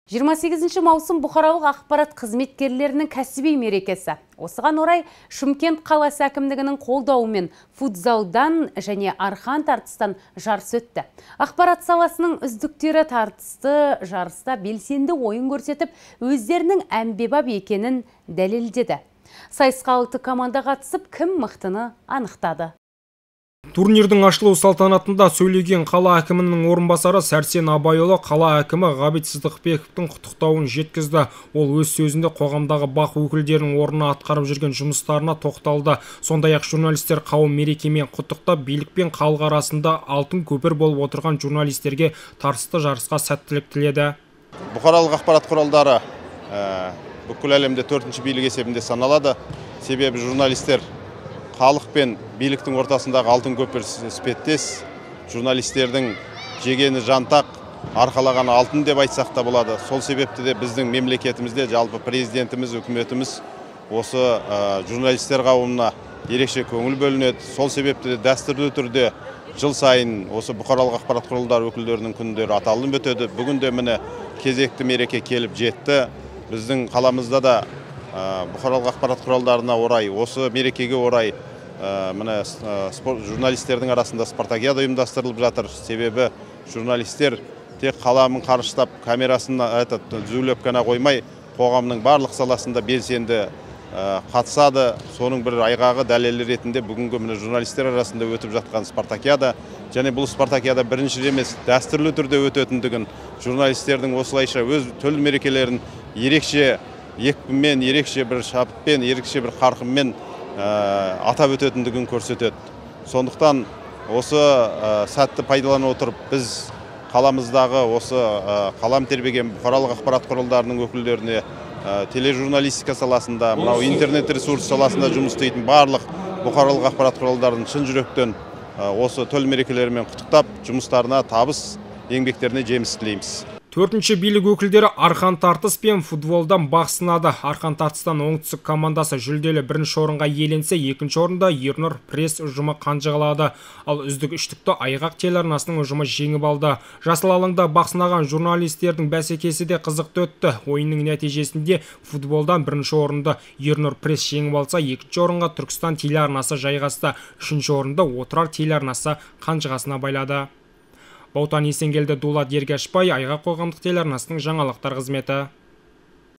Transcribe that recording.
28 маусым бұқаралық ақпарат қызметкерлерінің кәсіби мерекесі. Осыған орай Шымкент қаласы әкімдігінің қолдауымен футзалдан және арқан тартыстан жарыс өтті. Ақпарат саласының үздіктері тартысты жарыста белсенді ойын көрсетіп, өздерінің әмбебап екенін дәлелдеді. Сайысқа 6 команда қатысып, кім мықтыны анықтады. Турнирдің ашылу салтанатында сөйлеген қала әкімінің орынбасары Сәрсен Абайұлы қала әкімі Ғабит Сыздықбековтың құттықтауын жеткізді. Ол өз сөзінде қоғамдағы бақ өкілдерінің орнына атқарып жүрген жұмыстарына тоқталды. Сондай-ақ журналистер қауым мерекемен құттықтап, билік пен халық арасында алтын көпір болып отырған журналистерге тартысты жарысқа сәттілік тіледі. Бұқаралық ақпарат құралдары бүкіл әлемде 4-ші билік есебінде саналады. Себебі журналистер халық пен биліктің ортасындағы алтын көпір іспеттес, журналистердің жегені жантақ, арқалаған алтын деп айтсақ та болады. Сол себепті де біздің мемлекетімізде жалпы президентіміз, үкіметіміз осы журналистер қауымына ерекше көңіл бөлінеді. Сол себепті де дәстүрлі түрде жыл сайын осы бұқаралық ақпарат құралдары өкілдерінің күндері аталынып өтеді. Бүгін де міне кезекті мереке келіп жетті. Біздің қаламызда да бұқаралық ақпарат құралдарына орай, осы мерекеге орай журналистердің арасында спартакиада ұйымдастырылып жатыр. Себебі журналистер тек қаламын қарыштап, камерасын түзулеп қана қоймай, қоғамның барлық саласында белсенді қатысады. Соның бір айғағы дәлелі ретінде бүгінгі журналистер арасында өтіп жатқан спартакиада, және бұл спартакиада бірінші емес, дәстүрлі түрде өтетіндігін, журналистердің осылайша өз төл мерекелерін ерекше екпінмен, ерекше бір шабытпен, ерекше бір қарқынмен атап өтетіндігін көрсетеді. Сондықтан осы сәтті пайдалана отырып, біз қаламыздағы осы қалам тербеген бұқаралық ақпарат құралдарының өкілдеріне тележурналистика саласында, мынау интернет ресурс саласында жұмыс істейтін барлық бұқаралық ақпарат құралдарын шын жүректен осы төл мерекелерімен құттықтап, жұмыстарына табыс, еңбектеріне жеміс тілейміз. 4-ші билік өкілдері арқан тартыс пен футболдан бақ сынады. Арқан тартыстан оңтүстік командасы жүлделі 1-ші орынға иеленсе, 2-ші орында Ернұр пресс ұжымы қанжығалады. Ал үздік үштікті Айғақ телеарнасының ұжымы жеңіп алды. Жасыл алаңда бақ сынаған журналистердің бәсекесі де қызықты өтті. Ойынның нәтижесінде футболдан 1-ші орынды Ернұр пресс жеңіп алса, 2-ші орынға Түркістан телеарнасы жайғасты. 3-ші орында Отырар телеарнасы қанжығасына байлады. Баутан Есенгелді, Дулат Ергашбай, Айғақ қоғамдық телеарнасының жаңалықтар қызметі.